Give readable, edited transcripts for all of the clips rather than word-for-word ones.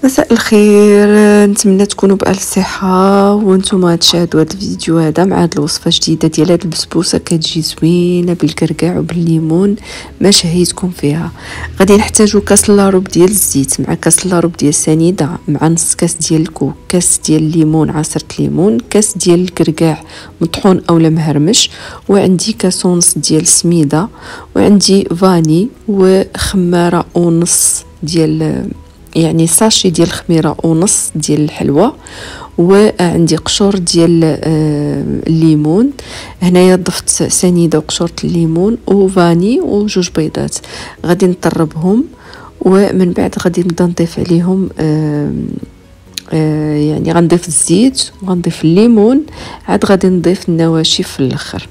مساء الخير. نتمنى تكونوا بألف صحة وانتم تشاهدوا هذا الفيديو هذا مع هذه الوصفه جديده ديال هذه البسبوسه كتجي زوينه بالكركاع وبالليمون. ما شهيتكم فيها. غادي نحتاجوا كاس لاروب ديال الزيت مع كاس لاروب ديال السنيده مع نص كاس ديال الكوك، كاس ديال الليمون عصره ليمون، كاس ديال الكركاع مطحون اولا مهرمش، وعندي كاس ونص ديال السميده، وعندي فاني وخماره ونص ديال يعني ساشي ديال الخميره ونص ديال الحلوى، وعندي قشور ديال الليمون. هنايا ضفت سنيده وقشوره الليمون وفاني وجوج بيضات. غادي نطربهم ومن بعد غادي نبدا نضيف عليهم يعني غنضيف الزيت وغنضيف الليمون، عاد غادي نضيف النواشف في الاخر.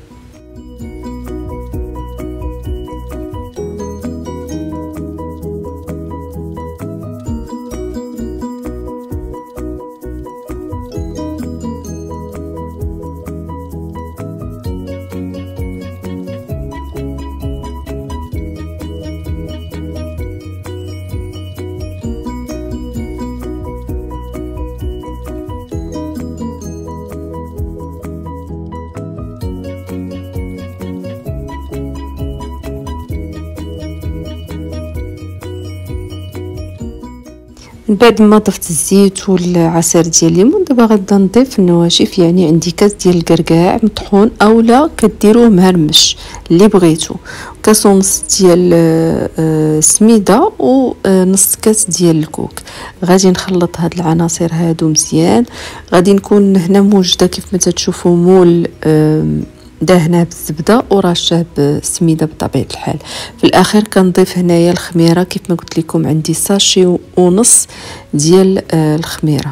من بعد ما ضفت الزيت والعصير ديال الليمون، دابا غنبدا نضيف النواشف. يعني عندي كاس ديال الكركاع مطحون اولا كديروه مهرمش اللي بغيتو، كاس ونص ديال السميده ونص كاس ديال الكوك. غادي نخلط هاد العناصر هادو مزيان. غادي نكون هنا موجده كيف ما تشوفوا مول دهنه بالزبده ورشه بالسميده بطبيعه الحال. في الاخير كنضيف هنايا الخميره كيف ما قلت لكم، عندي ساشي ونص ديال الخميره،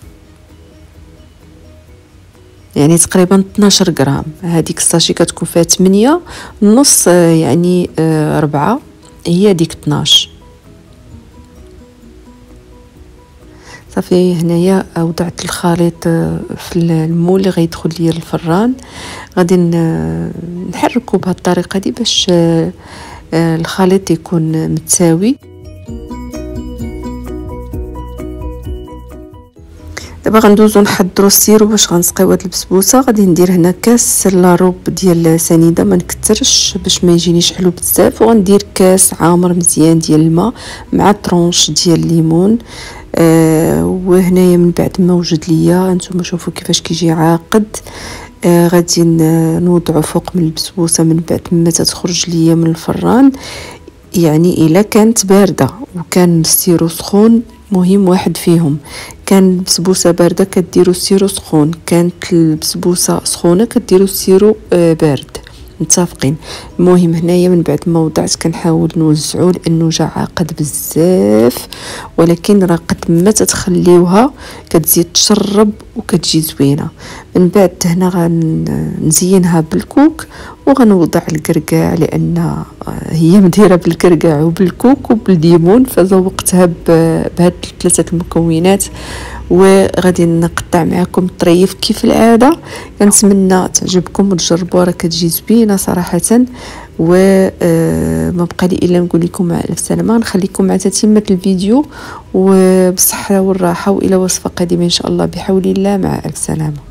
يعني تقريبا 12 غرام. هذيك الساشي كتكون فيها 8، نص يعني 4 هي ديك 12. صافي هنايا وضعت الخليط في المول اللي غيدخل ليا الفران. غادي نحركه بهذه الطريقه دي باش الخليط يكون متساوي. دابا غندوزو نحضروا السيرو باش غنسقيو هاد البسبوسه. غادي ندير هنا كاس لاروب ديال سنيده، ما نكثرش باش ما يجينيش حلو بزاف، وغندير كاس عامر مزيان ديال الماء مع طرونش ديال الليمون. وهنايا من بعد ما وجد ليا انتم شوفوا كيفاش كيجي عاقد. غادي نوضعه فوق من البسبوسه من بعد ما تخرج ليا من الفران. يعني الا كانت بارده وكان السيرو سخون، مهم واحد فيهم، كان البسبوسه بارده كديروا السيرو سخون، كانت البسبوسه سخونه كديروا السيرو بارد، متفقين. المهم هنايا من بعد ما وضعت كنحاول نوزعو لانه جا عاقد بزاف، ولكن راه قد ما تتخليوها كتزيد تشرب وكتجي زوينه. من بعد هنا غنزينها بالكوك وغنوضع الكركاع، لان هي مديره بالكركاع وبالكوك وبالليمون، فزوقتها بهاد الثلاثه المكونات. وغادي نقطع معكم الطريف كيف العاده. كنتمنى تعجبكم وتجربوها، راه كتجي زوينه صراحه. وما بقى لي الا نقول لكم مع الف سلامه. نخليكم مع تتمه الفيديو وبالصحه والراحه، والى وصفه قادمه ان شاء الله بحول الله. مع الف سلامه.